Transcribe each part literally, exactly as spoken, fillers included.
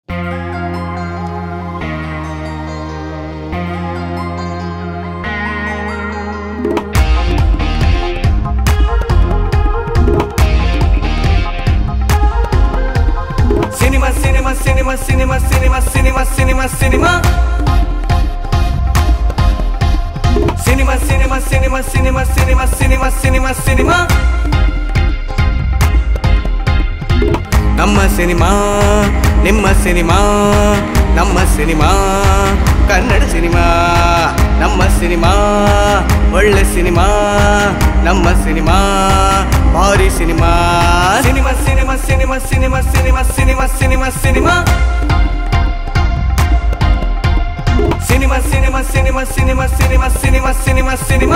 Cinema, cinema, cinema, cinema, cinema, cinema, cinema, cinema. Cinema, cinema, cinema, cinema, cinema, cinema, cinema, cinema. ನಮ್ಮ cinema ನಿಮ್ಮ cinema ನಮ್ಮ cinema Kannada cinema ನಮ್ಮ cinema ಒಳ್ಳೆ cinema ನಮ್ಮ cinema ಭಾರಿ cinema cinema cinema cinema cinema cinema cinema cinema cinema cinema cinema cinema cinema cinema cinema cinema cinema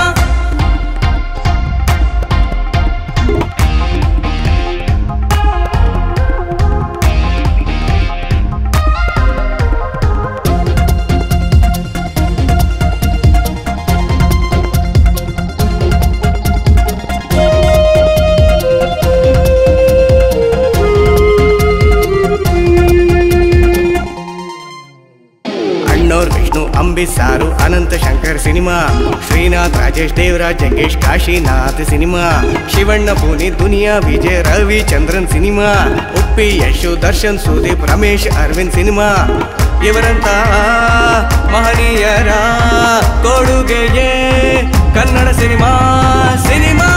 ಅಂಬಿಸಾರು Ananth Shankar cinema Srinath Rajesh Devaraj Jaggesh Kashinath cinema Shivanna Puneeth Duniya Vijay Ravichandran cinema Uppi Yashu Darshan Sudeep Ramesh Aravind cinema ಇವರಂತ ಮಹನೀಯರ ಕೊಡುಗೆಯೇ Kannada cinema cinema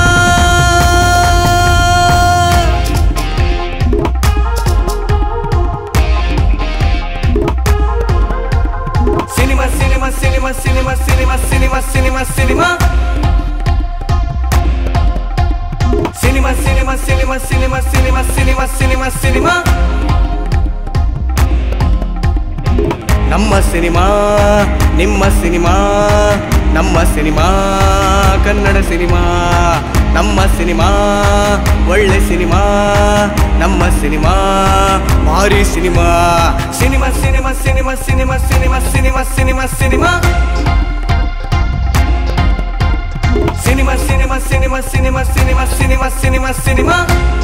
Cinema, cinema, cinema, cinema, cinema, cinema. Cinema, cinema, cinema, cinema, cinema, cinema, cinema, cinema. ನಮ್ಮ cinema ನಿಮ್ಮ cinema ನಮ್ಮ cinema Kannada cinema ನಮ್ಮ cinema ಒಳ್ಳೆ cinema ನಮ್ಮ ಸಿನಿಮಾ ಭಾರಿ cinema cinema cinema cinema cinema cinema cinema cinema cinema cinema cinema cinema cinema cinema cinema cinema cinema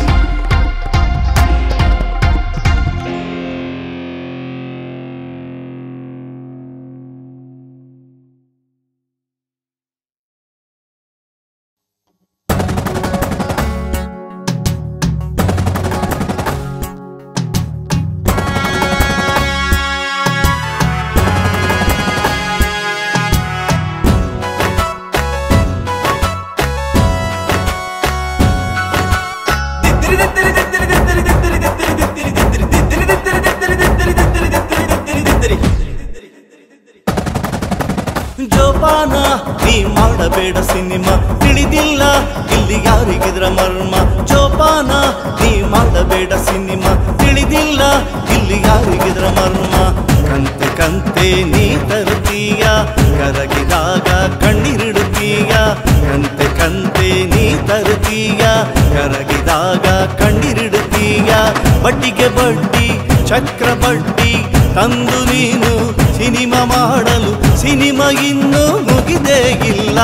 ಜೋಪಾನ ನೀ ಮಾಡಬೇಡ ಸಿನಿಮಾ ತಿಳಿದಿಲ್ಲ ಇಲ್ಲಿ ಯಾರಿಗಿದ್ರ ಮರ್ಮ ಜೋಪಾನ ನೀ ಮಾಡಬೇಡ ಸಿನಿಮಾ ತಿಳಿದಿಲ್ಲ ಇಲ್ಲಿ ಯಾರಿಗಿದ್ರ ಮರ್ಮ ಕಂತೆ ಕಂತೆ ನೀ ತರುತ್ತೀಯ ಕರಗಿದಾಗ ಕಣ್ಣಿರಿಡುತ್ತೀಯ ಕಂತೆ ಕಂತೆ ನೀ ತರುತ್ತೀಯ ಕರಗಿದಾಗ ಕಣ್ಣಿರಿಡುತ್ತೀಯ ಬಡ್ಡಿಗೆ ಬಡ್ಡಿ ಚಕ್ರ ಬಡ್ಡಿ ತಂದು ನೀನು ಸಿನಿಮಾ ಮಾಡಲು ಸಿನಿಮಾ ಇನ್ನೂ ಮುಗಿದೇ ಇಲ್ಲ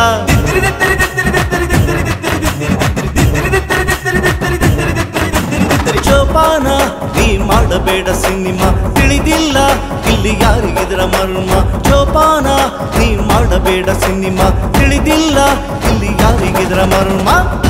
ಜೋಪಾನ ನೀ ಮಾಡಬೇಡ ಸಿನಿಮಾ ತಿಳಿದಿಲ್ಲ ಇಲ್ಲಿ ಯಾರಿಗಿದ್ರ ಮರ್ಮ ಜೋಪಾನ ನೀ ಮಾಡಬೇಡ ಸಿನಿಮಾ ತಿಳಿದಿಲ್ಲ ಇಲ್ಲಿ ಯಾರಿಗಿದ್ರ ಮರ್ಮ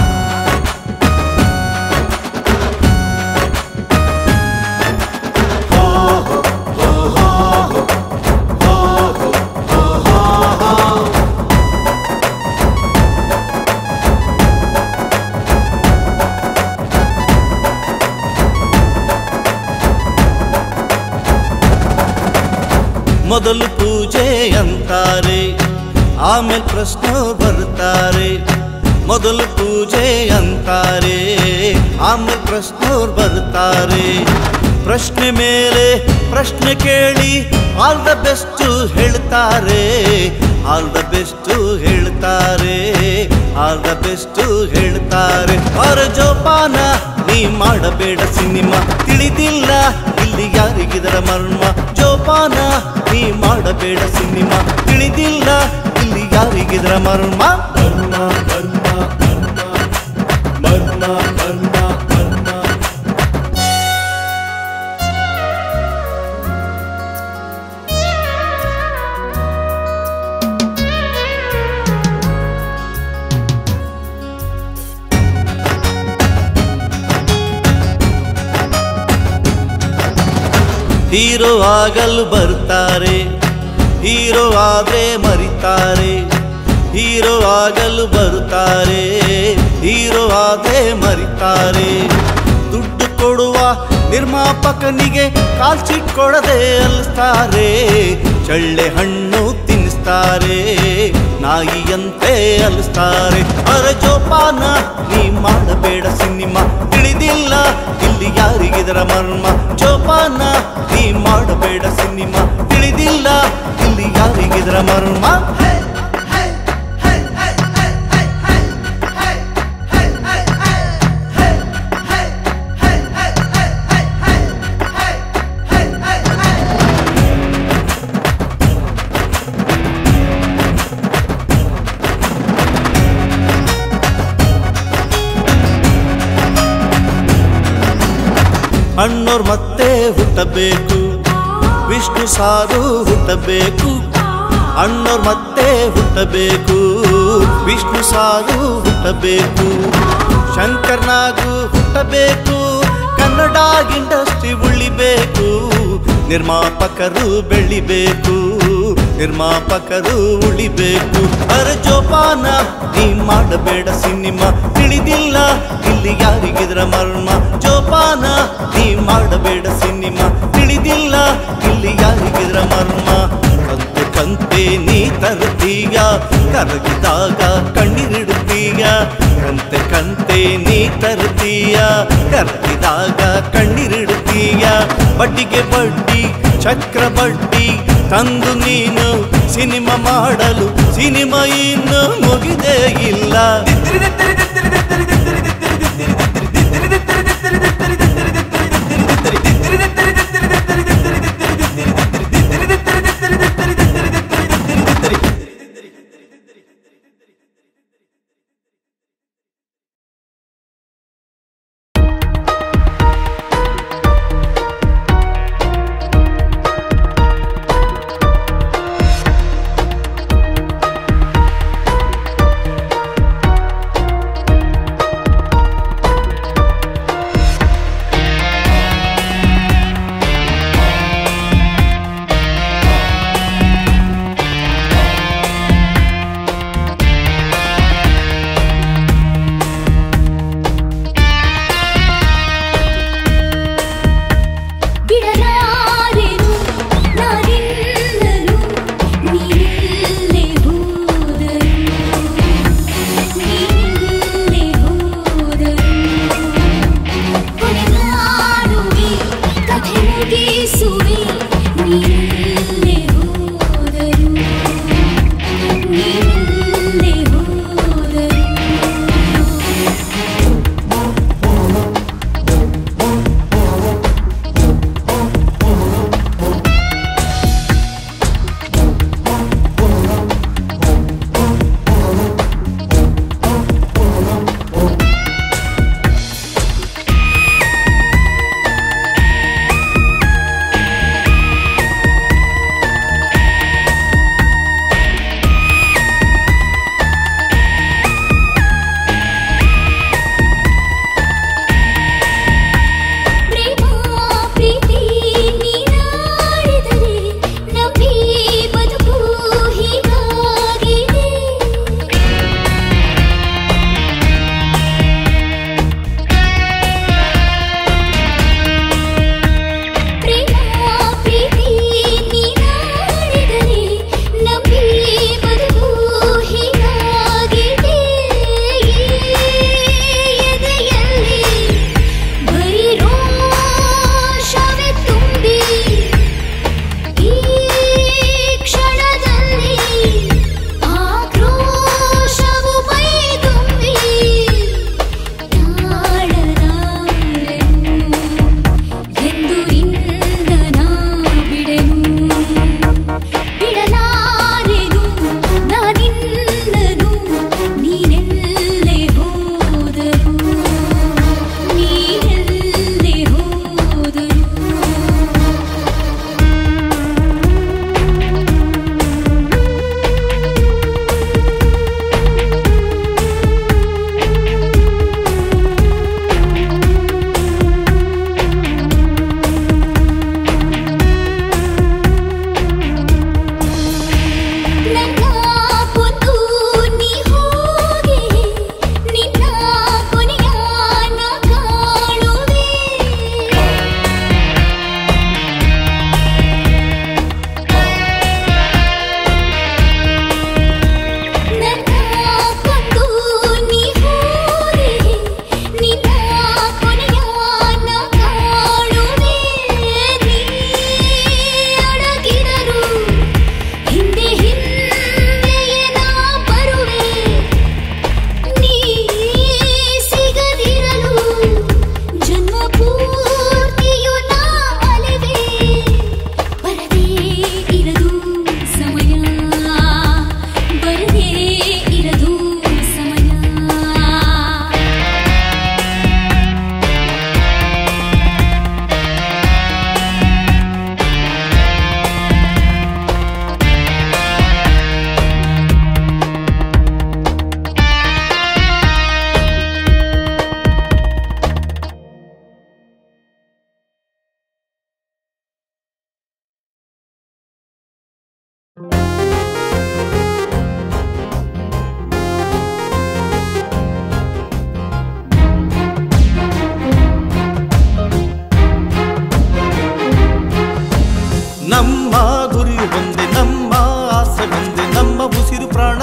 ಮೊದಲು ಪೂಜೆ ಅಂತಾರೆ ಆಮೇಲೆ ಪ್ರಶ್ನೆ ಬರ್ತಾರೆ ಮೊದಲು ಪೂಜೆ ಅಂತಾರೆ ಆಮೇಲೆ ಪ್ರಶ್ನೋರ್ ಬರ್ತಾರೆ ಪ್ರಶ್ನೆ ಮೇಲೆ ಪ್ರಶ್ನೆ ಕೇಳಿ ಆಲ್ ದ ಬೆಸ್ಟ್ ಹೇಳ್ತಾರೆ ಆಲ್ ದ ಬೆಸ್ಟ್ ಹೇಳ್ತಾರೆ ಆಲ್ ದ ಬೆಸ್ಟ್ ಹೇಳ್ತಾರೆ ಅವರ ಜೋಪಾನ ನೀ ಮಾಡಬೇಡ ಸಿನಿಮಾ ತಿಳಿದಿಲ್ಲ ಇಲ್ಲಿ ಯಾರಿಗಿದರ ಮರ್ಮ ಜೋಪಾನ ನೀ ಮಾಡಬೇಡ ಸಿನಿಮಾ ತಿಳಿದಿಲ್ಲ ಇಲ್ಲಿ ಯಾರಿಗಿದರ ಮರ್ಮ ಮರ್ಮ ಮರ್ಮ ಮರ್ಮ ಮರ್ಮ ಮರ್ಮ ಹೀರೋ ಆಗಲು ಬರ್ತಾರೆ, ಹೀರೋ ಆದ್ರೆ ಮರಿತಾರೆ. ಹೀರೋ ಆಗಲು ಬರುತ್ತಾರೆ, ಹೀರೋ ಆದ್ರೆ ಮರಿತಾರೆ. ದುಡ್ಡು ಕೊಡುವ ನಿರ್ಮಾಪಕನಿಗೆ ಕಾಲ್ಚಿಟ್ಕೊಡದೆ ಅಲಿಸ್ತಾರೆ. ಚಳ್ಳೆ ಹಣ್ಣು ತಿನ್ನಿಸ್ತಾರೆ, ನಾಯಿಯಂತೆ ಅಲಿಸ್ತಾರೆ. ಅರೆ ಜೋಪಾನ ನೀ ಮಾಡಬೇಡ ಸಿನಿಮಾ, ತಿಳಿದಿಲ್ಲ ಇಲ್ಲಿ ಯಾರಿಗಿದರ ಮರ್ಮ. ಜೋಪಾನ ನೀ ಮಾಡಬೇಡ ಸಿನಿಮಾ, ತಿಳಿದಿಲ್ಲ ಇಲ್ಲಿ ಯಾರಿಗಿದರ ಮರ್ಮ. ಅಣ್ಣೋರ್ ಮತ್ತೆ ಹುಟ್ಟಬೇಕು, ವಿಷ್ಣು ಸಾರು ಹುಟ್ಟಬೇಕು. ಅಣ್ಣೋರ್ ಮತ್ತೆ ಹುಟ್ಟಬೇಕು, ವಿಷ್ಣು ಸಾರು ಹುಟ್ಟಬೇಕು. ಶಂಕರ್ನಾಗು ಹುಟ್ಟಬೇಕು, ಕನ್ನಡ ಇಂಡಸ್ಟ್ರಿ ಉಳಿಬೇಕು. ನಿರ್ಮಾಪಕರು ಬೆಳಿಬೇಕು, ನಿರ್ಮಾಪಕರು ಉಳಿಬೇಕು. ಅರೆ ಜೋಪಾನ ನೀ ಮಾಡಬೇಡ ಸಿನಿಮಾ, ತಿಳಿದಿಲ್ಲ ಇಲ್ಲಿ ಯಾರಿಗಿದ್ರ ಮರ್ಮ. ಜೋಪಾನ ನೀ ಮಾಡಬೇಡ ಸಿನಿಮಾ, ತಿಳಿದಿಲ್ಲ ಇಲ್ಲಿ ಯಾರಿಗಿದ್ರ ಮರ್ಮ. ಕಂತೆ ಕಂತೆ ನೀ ತರುತ್ತೀಯ, ಕರಗಿದಾಗ ಕಣ್ಣೀರಿಡುತ್ತೀಯ. ಕಂತೆ ಕಂತೆ ನೀ ತರುತ್ತೀಯ, ಕರಗಿದಾಗ ಕಣ್ಣೀರಿಡುತ್ತೀಯ. ಬಡ್ಡಿಗೆ ಬಡ್ಡಿ ಚಕ್ರ ಬಡ್ಡಿ ತಂದು ನೀನು ಸಿನಿಮಾ ಮಾಡಲು, ಸಿನಿಮಾ ಇನ್ನು ಮುಗಿದೇ ಇಲ್ಲ.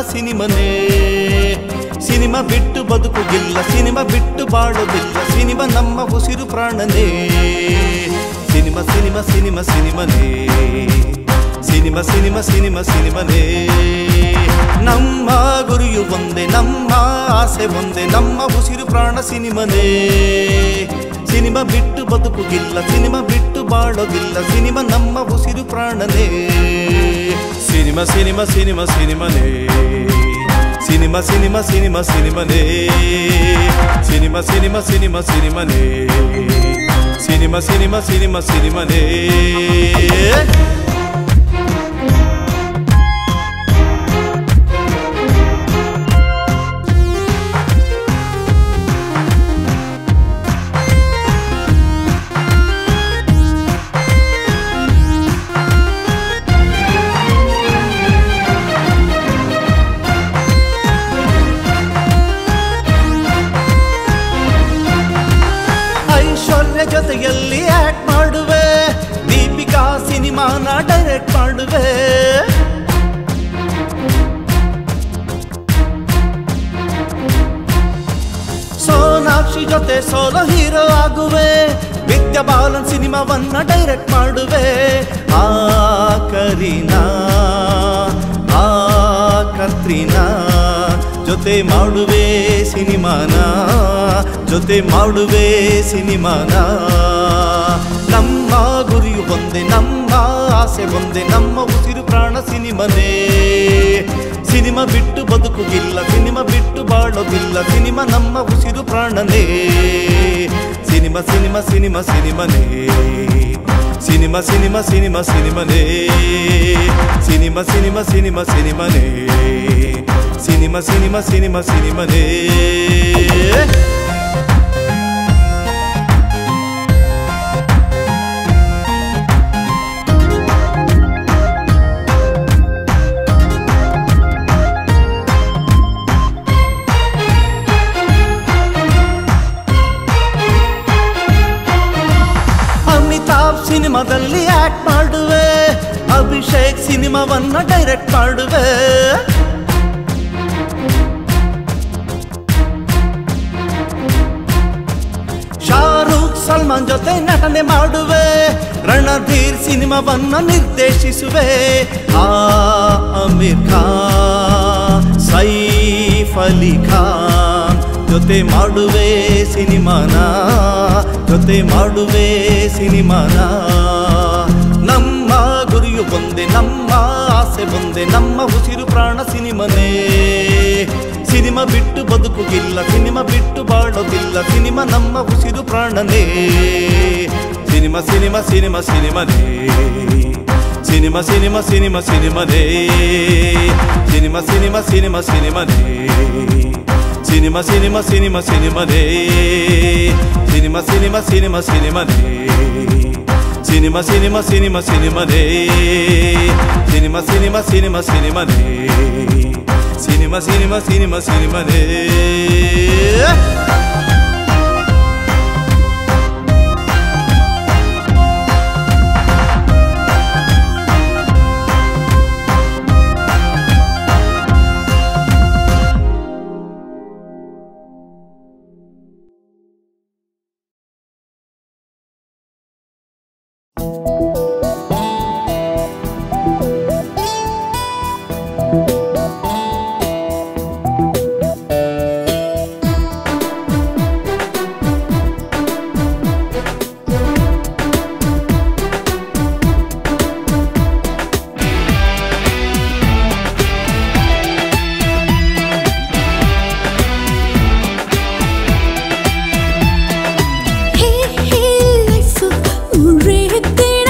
ಸಿನಿಮನೇ. ಸಿನಿಮಾ ಬಿಟ್ಟು ಬದುಕುಗಿಲ್ಲ, ಸಿನಿಮಾ ಬಿಟ್ಟು ಬಾಳೋದಿಲ್ಲ, ಸಿನಿಮಾ ನಮ್ಮ ಉಸಿರು ಪ್ರಾಣನೇ. ಸಿನಿಮಾ ಸಿನಿಮಾ ಸಿನಿಮಾ ಸಿನಿಮನೇ, ಸಿನಿಮಾ ಸಿನಿಮಾ ಸಿನಿಮಾ ಸಿನಿಮನೇ. ನಮ್ಮ ಗುರಿಯು ಒಂದೇ, ನಮ್ಮ ಆಸೆ ಒಂದೇ, ನಮ್ಮ ಉಸಿರು ಪ್ರಾಣ ಸಿನಿಮನೇ. ಸಿನಿಮಾ ಬಿಟ್ಟು ಬದುಕುಗಿಲ್ಲ, ಸಿನಿಮಾ ಬಿಟ್ಟು ಬಾಳೋದಿಲ್ಲ, ಸಿನಿಮಾ ನಮ್ಮ ಉಸಿರು ಪ್ರಾಣನೇ. ಸಿನಿಮಾ ಸಿನಿಮಾ ಸಿನಿಮಾ ಸಿನಿಮನೇ, ಸಿನಿಮಾ ಸಿನಿಮಾ ಸಿನಿಮಾ ಸಿನಿಮನೇ, ಸಿನಿಮಾ ಸಿನಿಮಾ ಸಿನಿಮಾ ಸಿನಿಮನೇ, ಸಿನಿಮಾ ಸಿನಿಮಾ ಸಿನಿಮಾ ಸಿನಿಮನೇ. ಜೊತೆಯಲ್ಲಿ ಆಕ್ಟ್ ಮಾಡುವೆ, ದೀಪಿಕಾ ಸಿನಿಮಾನ ಡೈರೆಕ್ಟ್ ಮಾಡುವೆ. ಸೋನಾಕ್ಷಿ ಜೊತೆ ಸೋಲೋ ಹೀರೋ ಆಗುವೆ, ವಿದ್ಯಾ ಬಾಲನ್ ಸಿನಿಮಾವನ್ನ ಡೈರೆಕ್ಟ್ ಮಾಡುವೆ. ಆ ಕರೀನಾ ಆ ಕತ್ರೀನಾ ಜೊತೆ ಮಾಡುವೆ ಸಿನಿಮಾನ, ಜೊತೆ ಮಾಡುವೆ ಸಿನಿಮಾನ. ನಮ್ಮ ಗುರಿಯು ಒಂದೇ, ನಮ್ಮ ಆಸೆ ಒಂದೇ, ನಮ್ಮ ಉಸಿರು ಪ್ರಾಣ ಸಿನಿಮನೇ. ಸಿನಿಮಾ ಬಿಟ್ಟು ಬದುಕುಗಿಲ್ಲ, ಸಿನಿಮಾ ಬಿಟ್ಟು ಬಾಳೋದಿಲ್ಲ, ಸಿನಿಮಾ ನಮ್ಮ ಉಸಿರು ಪ್ರಾಣನೇ. ಸಿನಿಮಾ ಸಿನಿಮಾ ಸಿನಿಮಾ ಸಿನಿಮನೇ, ಸಿನಿಮಾ ಸಿನಿಮಾ ಸಿನಿಮಾ ಸಿನಿಮನೇ, ಸಿನಿಮಾ ಸಿನಿಮಾ ಸಿನಿಮಾ ಸಿನಿಮನೇ, ಸಿನಿಮಾ ಸಿನಿಮಾ ಸಿನಿಮಾ ಸಿನಿಮನೇ. ಅಮಿತಾಬ್ ಸಿನಿಮಾದಲ್ಲಿ ಆಕ್ಟ್ ಮಾಡುವೆ, ಅಭಿಷೇಕ್ ಸಿನಿಮಾವನ್ನ ಡೈರೆಕ್ಟ್ ಮಾಡುವೆ. ಶಾರುಖ್ ಸಲ್ಮಾನ್ ಜೊತೆ ನಟನೆ ಮಾಡುವೆ, ರಣಧೀರ್ ಸಿನಿಮಾವನ್ನ ನಿರ್ದೇಶಿಸುವೆ. ಆ ಅಮೀರ್ ಖಾನ್, ಸೈಫ್ ಅಲಿ ಖಾನ್ ಜೊತೆ ಮಾಡುವೆ ಸಿನಿಮಾನ, ಜೊತೆ ಮಾಡುವೆ ಸಿನಿಮಾನ. ನಮ್ಮ ಗುರಿಯು ಒಂದೇ, ನಮ್ಮ ಆಸೆ ಒಂದೇ, ನಮ್ಮ ಉಸಿರು ಪ್ರಾಣ ಸಿನಿಮನೇ. ಸಿನಿಮಾ ಬಿಟ್ಟು ಬದುಕುಗಿಲ್ಲ, ಸಿನಿಮಾ ಬಿಟ್ಟು ಬಾಳೋದಿಲ್ಲ, ಸಿನಿಮಾ ನಮ್ಮ ಉಸಿರು ಪ್ರಾಣನೇ. ಸಿನಿಮಾ ಸಿನಿಮಾ ಸಿನಿಮಾ ಸಿನಿಮನೇ, ಸಿನಿಮಾ ಸಿನಿಮಾ ಸಿನಿಮಾ ಸಿನಿಮನೇ, ಸಿನಿಮಾ ಸಿನಿಮಾ ಸಿನಿಮಾ ಸಿನಿಮನೇ, ಸಿನಿಮಾ ಸಿನಿಮಾ ಸಿನಿಮಾ ಸಿನಿಮನೇ, ಸಿನಿಮಾ ಸಿನಿಮಾ ಸಿನಿಮಾ ಸಿನಿಮನೇ, ಸಿನಿಮಾ ಸಿನಿಮಾ ಸಿನಿಮಾ ಸಿನಿಮನೇ, ಸಿನಿಮಾ ಸಿನಿಮಾ ಸಿನಿಮಾ ಸಿನಿಮನೇ, ಸಿನಿಮಾ ಸಿನಿಮಾ ಸಿನಿಮಾ ಸಿನಿಮನೇ. Hey, hey, life, ure tera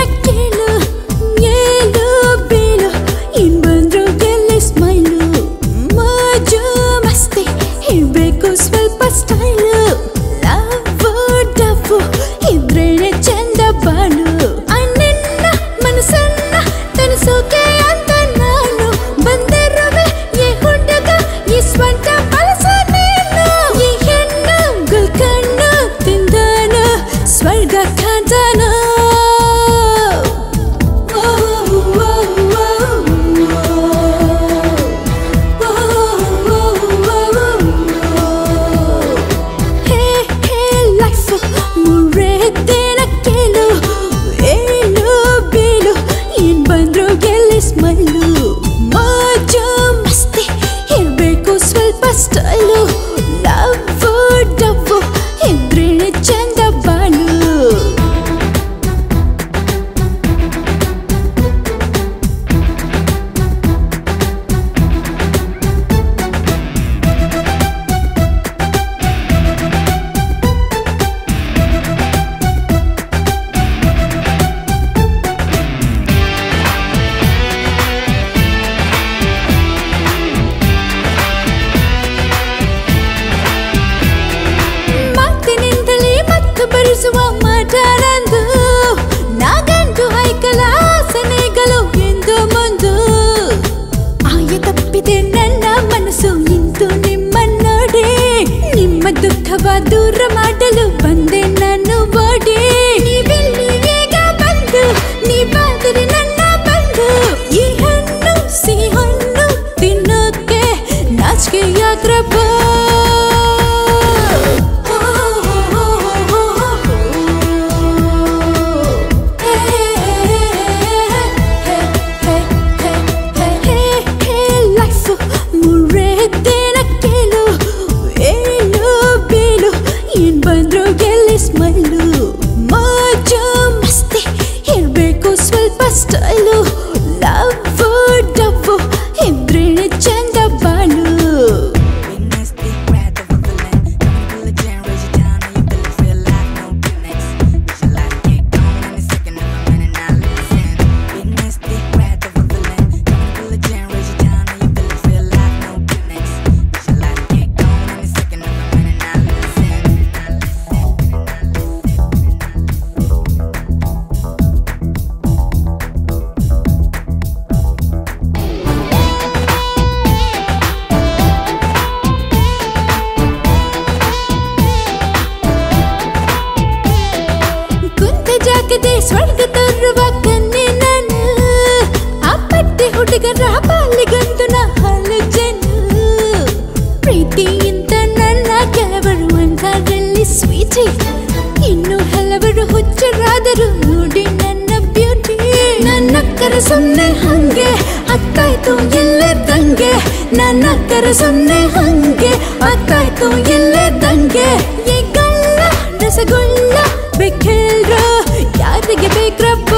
style love dove ಇಬ್ರೇಳೆ ಚಂದ ಬಾಳು ಸ್ವರ್ಗ ತರುವ ಕನ್ನೆ ನಾನು ಆ ಪಟ್ಟೆ ಹುಡುಗರ ಪಾಲಿಗಂದು ನಾ ಹಲ ಜನ ಪ್ರೀತಿಯಿಂದ ನನ್ನ ಕೆಲವರು ಒಂದರಲ್ಲಿ ಸ್ವೀಟಿ ಇನ್ನು ಹಲವರು ಹುಚ್ಚರಾದರು ನೋಡಿ ನನ್ನ ಬ್ಯೂಟಿ ನನ್ನ ಕರ ಸುಮ್ಮನೆ ಹಂಗೆ ಅಕ್ಕಾಯ್ತು ಎಲ್ಲೇ ದಂಗೆ ನನ್ನ ಕರ ಸುಮ್ಮನೆ ಹಂಗೆ ಅಕ್ಕಾಯ್ತು ಎಲ್ಲೇ ದಂಗೆ ಈ ಗಲ್ಲ ರಸಗುಲ್ಲ ಬೇಕೆಲ್ರ ಯಾರಿಗೆ ಬೇಕ್ರ